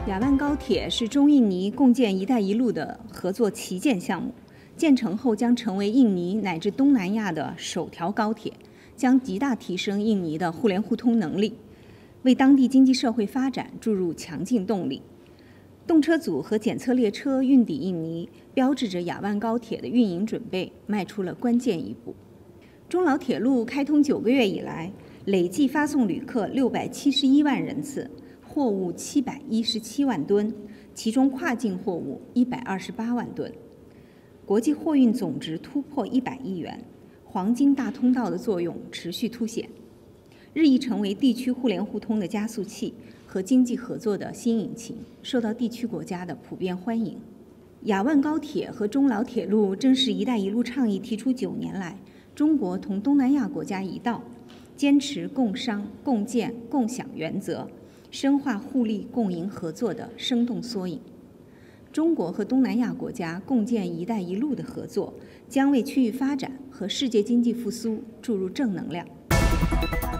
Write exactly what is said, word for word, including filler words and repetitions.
雅万高铁是中印尼共建“一带一路”的合作旗舰项目，建成后将成为印尼乃至东南亚的首条高铁，将极大提升印尼的互联互通能力，为当地经济社会发展注入强劲动力。动车组和检测列车运抵印尼，标志着雅万高铁的运营准备迈出了关键一步。中老铁路开通九个月以来，累计发送旅客六百七十一万人次，货物七百一十七万吨，其中跨境货物一百二十八万吨，国际货运总值突破一百亿元，黄金大通道的作用持续凸显，日益成为地区互联互通的加速器和经济合作的新引擎，受到地区国家的普遍欢迎。雅万高铁和中老铁路正是“一带一路”倡议提出九年来，中国同东南亚国家一道，坚持共商、共建、共享原则，深化互利共赢合作的生动缩影。中国和东南亚国家共建“一带一路”的合作，将为区域发展和世界经济复苏注入正能量。